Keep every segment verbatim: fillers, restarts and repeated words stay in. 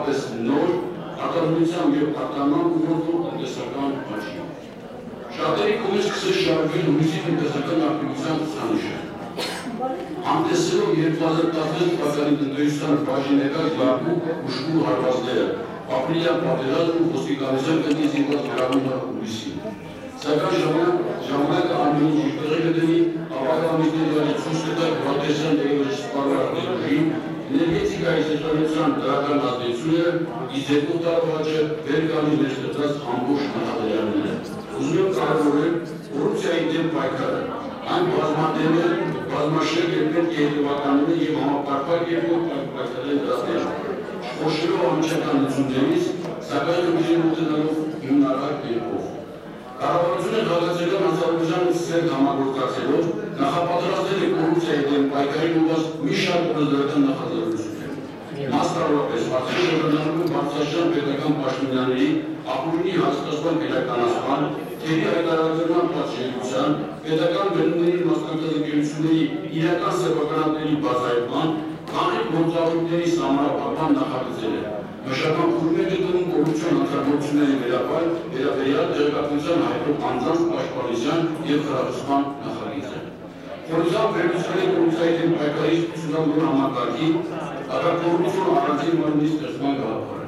ընդհանրապես նոր արտադրության և արտահանման ոլորտում տնտեսական աճի։ Շատերի կողմից սկսել շարժվել հույսի տնտեսական ակտիվության ցուցանիշը։ Համտեսելով երկու հազար տասնվեց թվականի տնտեսության բաժինեկան երկու ուժգուն հարվածները, ապրիլյան պատերազմն ու ոստիկանության կողմից եկած վերաբերյալ հույսին։ Սակայն ժամանակը ամեն ինչ իր տեղը կդնի, ապագա ամիսների ցույց կտա պրոտեստան դերևս սպառողների ուժին, էներգետիկայի սեփականության դրական ազդեցությունը, իսկ երկու տարվա աճը վեր կանի մեր ստեղծած ամբողջ նախադրյալները։ Ուզում եմ կարևորել կոռուպցիայի դեմ պայքարը, այն բազմադեմ է, բազմաշերտ է պետք է հետևականորեն և համապարփակ եղող պայքարել դրա դեմ։ Խոշորով անմիջական լուծումներից, սակայն ուժին մոտենալով հիմնարար կերպով։ Կառավարությունը քաղաքացիական հանձնարարության ու ցերկ համագործակցելով նախապատրաստել է կոռուպցիայի դեմ պայքարին ուղղված մի շարք օրենսդրական նախաձեռնություններ։ Մասնավորապես արտադրության բարձրաստիճան պետական պաշտոնյաների ապօրինի հաստատման իրականացման, թերի հայտարարման պատժելիության, պետական բեռնումների մասնակցած ընկերությունների իրական սեփականատերերի բացահայտման, կանխիկ գործառույթների սահմանափակման նախագծել է։ Մշակման փուլում է գտնվում կոռուպցիոն հանցագործությունների վերաբերյալ տեղեկատվության հայտնող անձանց պաշտպանության և խրախուսման նախագիծը։ Խորհրդությամբ վերլուծվել է կոռուպցիայի դեմ պայքարի ուսումնառու համակարգի, արտակոռուպցիոն առանձին մարմնի ստեղծման գաղափարը։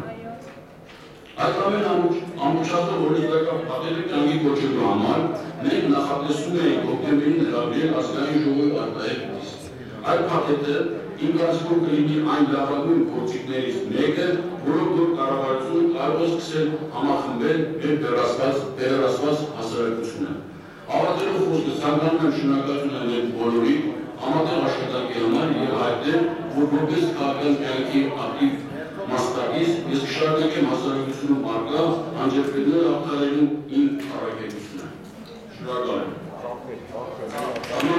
Այդ ամեն ամբողջատող օրենսդրական փաթեթը կյանքի կոչելու համար մենք նախատեսում էինք հոկտեմբերին հրավիրել ազգային ժողովի արտահայտ նիստ։ Այդ փաթեթը իմ կարծիքով կլինի այն լավագույն գործիքներից մեկը, որով որ կառավարությունը կարող է սկսել համախմբել մեր վերահսկված հասարակությունը։ Ավարտելով խոսքը ցանկանում եմ շնորհակալություն հայտնել բոլորին համատեղ աշխատանքի համար և հայտնել, որ որպես քաղաքական կյանքի ակտիվ մասնակից ես կշարունակեմ հասարակությունում առկա անջրպետները հաղթահարելու իմ առաքելությունը։ Շնորհակալ եմ։